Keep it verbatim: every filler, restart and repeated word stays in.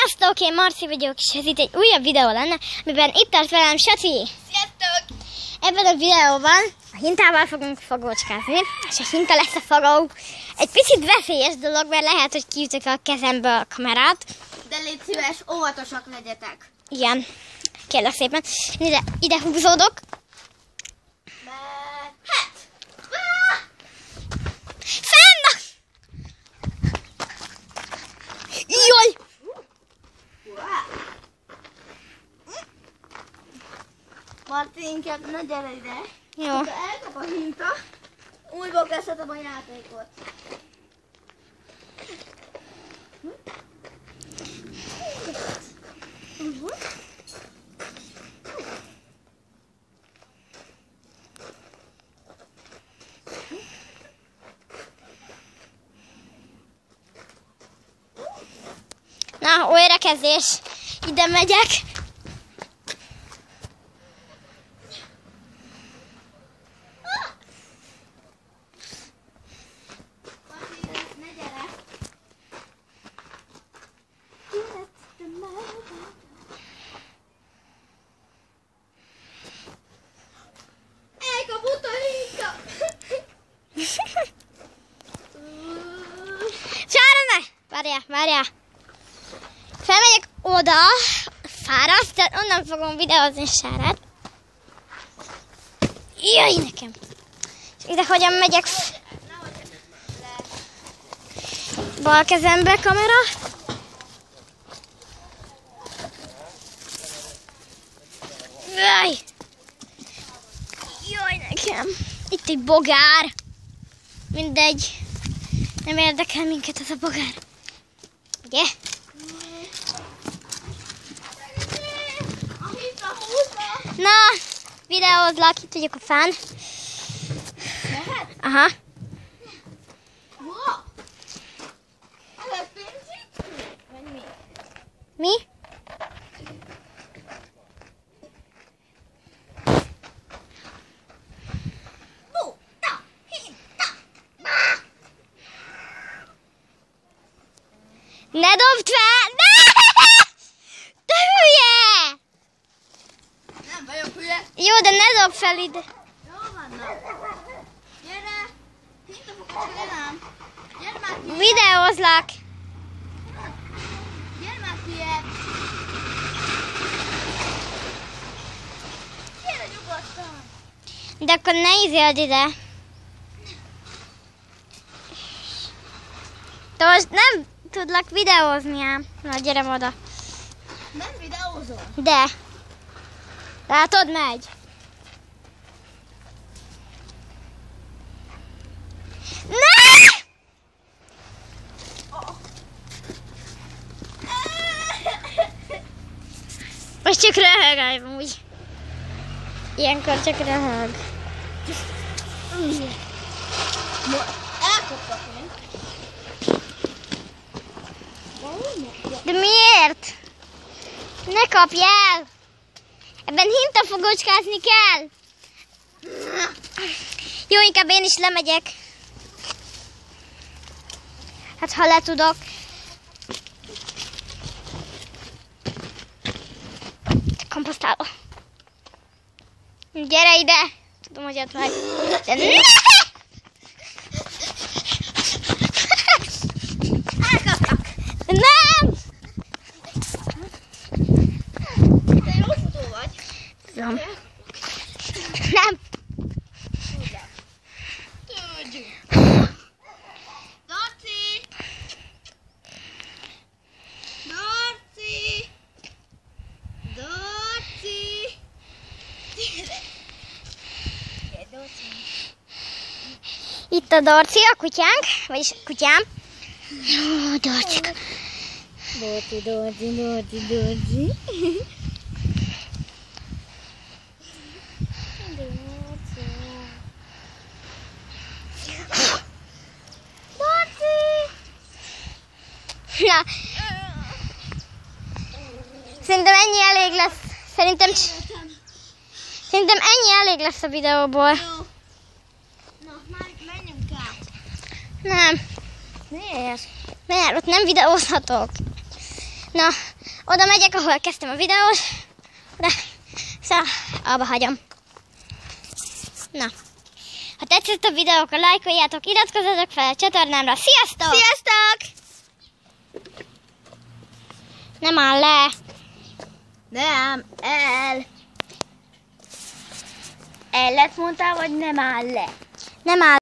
Sziasztok, én Marci vagyok, és ez itt egy újabb videó lenne, amiben itt tart velem Saci. Sziasztok! Ebben a videóban a hintával fogunk fogócskázni, és a hinta lesz a fogó. Egy picit veszélyes dolog, mert lehet, hogy kiütök a kezemből a kamerát. De légy szíves, óvatosak legyetek. Igen, kérlek szépen. Ide, ide húzódok. Hát! Fenn! Jaj! Marci, inkább ne gyere ide. Jó. Ha elkap a hinta, újból kezdhetem a játékot. Na, újrakezdés. Ide megyek. Elkapott a hinta! Sára ne! Várjál, várjál. Felmegyek oda, fáraszt, tehát onnan fogom videózni Sárát. Jaj, nekem! És ide hogyan megyek? Bal kezembe kamera. Jaj! Jaj, nekem! Itt egy bogár. Mindegy. Nem érdekel minket ez a bogár. Ugye? A hinta húzva! Na, videózlak, itt vagyok a fán. Lehet? Aha. Wow! Ez a pincsi? Vagy mi? Mi? Hinta! Hinta! Ne dobd fel! Ne! Te hülye! Nem vagyok hülye. Jó, de ne dobd fel ide. Jó van, na. Gyere! Hinta fogok csinálni. Gyere már ki! Videózlak. Gyere már hülye! Gyere nyugodtan! De akkor ne izéld ide. De most nem tudlak videózni ám. Na, gyere oda. Nem videózol? De. Látod, megy. Ne! Most csak röhög amúgy. Ilyenkor csak röhög. Elkaptak én. De miért? Ne kapj el! Ebben hintafogócskázni kell. Jó, inkább én is lemegyek. Hát ha le tudok. Komposztálva. Gyere ide! Tudom, hogy ott meg. De ne! Elkaptak! Nem! Te jó futó vagy. Nem. Nem. Tudjuk. Dorci! Dorci! Dorci! Gyere, Dorci! Itt a Dorci, a kutyánk, vagyis a kutyám. Jó, Dorcika. Dorci, Dorci, Dorci, Dorci. Na. Szerintem ennyi elég lesz. Szerintem, szerintem ennyi elég lesz a videóból. Jó. Na, már menjünk át. Nem. Miért? Mert ott nem videózhatok. Na, oda megyek, ahol kezdtem a videót. De, szóval, abba hagyom. Na. Ha tetszett a videó, akkor lájkoljátok, iratkozzatok fel a csatornámra. Sziasztok! Sziasztok! Nem áll le. Nem, el. El lett mondtál, vagy nem áll le? Nem áll